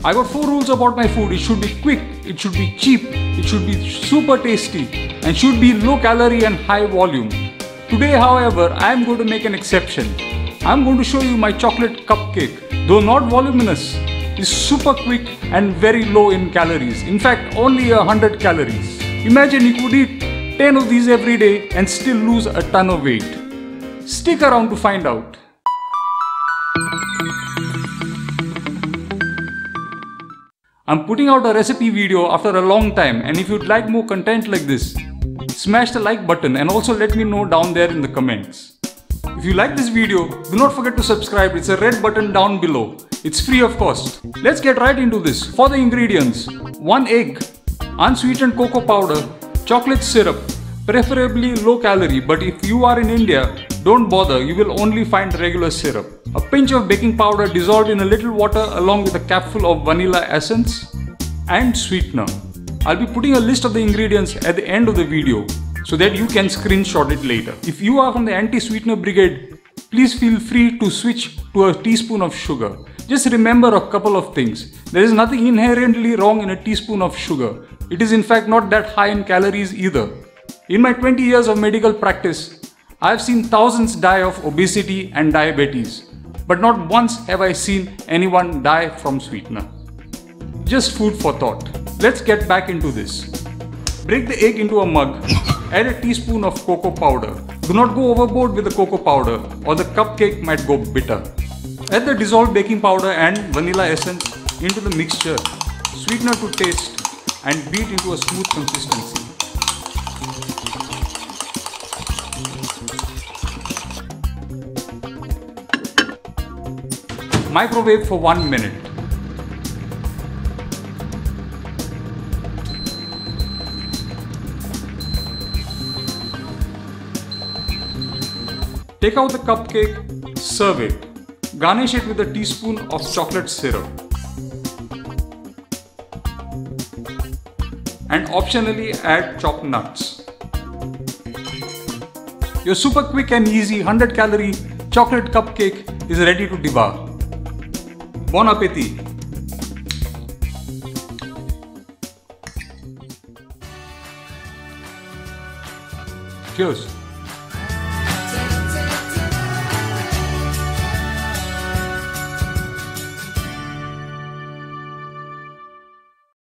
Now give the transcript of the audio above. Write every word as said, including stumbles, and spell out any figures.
I got four rules about my food. It should be quick, it should be cheap, it should be super tasty, and should be low calorie and high volume. Today, however, I am going to make an exception. I am going to show you my chocolate cupcake. Though not voluminous, is super quick and very low in calories. In fact, only one hundred calories. Imagine you could eat ten of these every day and still lose a ton of weight. Stick around to find out. I'm putting out a recipe video after a long time, and if you'd like more content like this, smash the like button and also let me know down there in the comments. If you like this video, do not forget to subscribe. It's a red button down below. It's free of cost. Let's get right into this. For the ingredients: one egg, unsweetened cocoa powder, chocolate syrup, preferably low calorie, but if you are in India, don't bother, you will only find regular syrup. A pinch of baking powder dissolved in a little water along with a capful of vanilla essence and sweetener. I'll be putting a list of the ingredients at the end of the video so that you can screenshot it later. If you are from the anti-sweetener brigade, please feel free to switch to a teaspoon of sugar. Just remember a couple of things. There is nothing inherently wrong in a teaspoon of sugar. It is in fact not that high in calories either. In my twenty years of medical practice, I have seen thousands die of obesity and diabetes, but not once have I seen anyone die from sweetener. Just food for thought. Let's get back into this. Break the egg into a mug, add a teaspoon of cocoa powder. Do not go overboard with the cocoa powder or the cupcake might go bitter. Add the dissolved baking powder and vanilla essence into the mixture, sweetener to taste, and beat into a smooth consistency. Microwave for one minute. Take out the cupcake, serve it. Garnish it with a teaspoon of chocolate syrup. And optionally add chopped nuts. Your super quick and easy one hundred calorie chocolate cupcake is ready to devour. Bon appétit! Cheers!